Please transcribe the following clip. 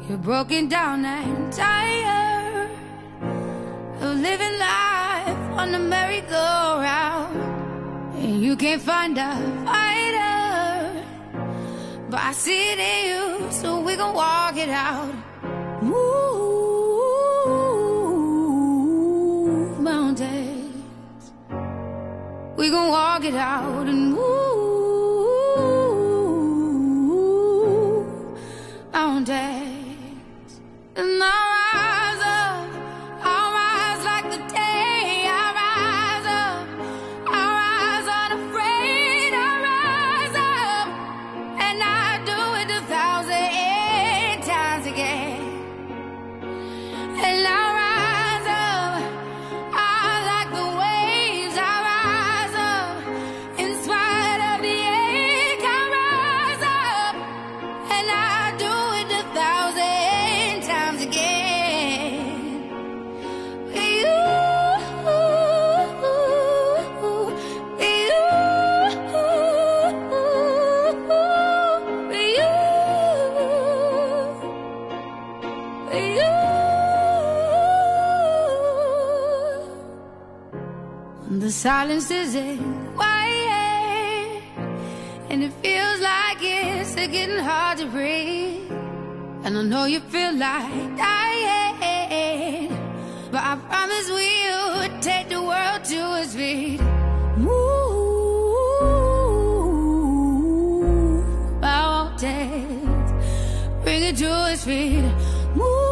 You're broken down and tired of living life on the merry-go-round, and you can't find a fighter, but I see it in you, so we gon' walk it out. Move mountains, we gon' walk it out and move mountains. And I'll rise up, I'll rise like the day. I'll rise up, I'll rise unafraid. I'll rise up, and I'll do it 1,000 times again. And I'll rise up, I like the waves. I'll rise up, in spite of the ache. I'll rise up, and I'll do it 1,000 times again. For you, for you, for you. When the silence isn't quiet and it feels like it's getting hard to breathe, and I know you feel like dying, but I promise we'll take the world to its feet. Move mountains, bring it to its feet. Move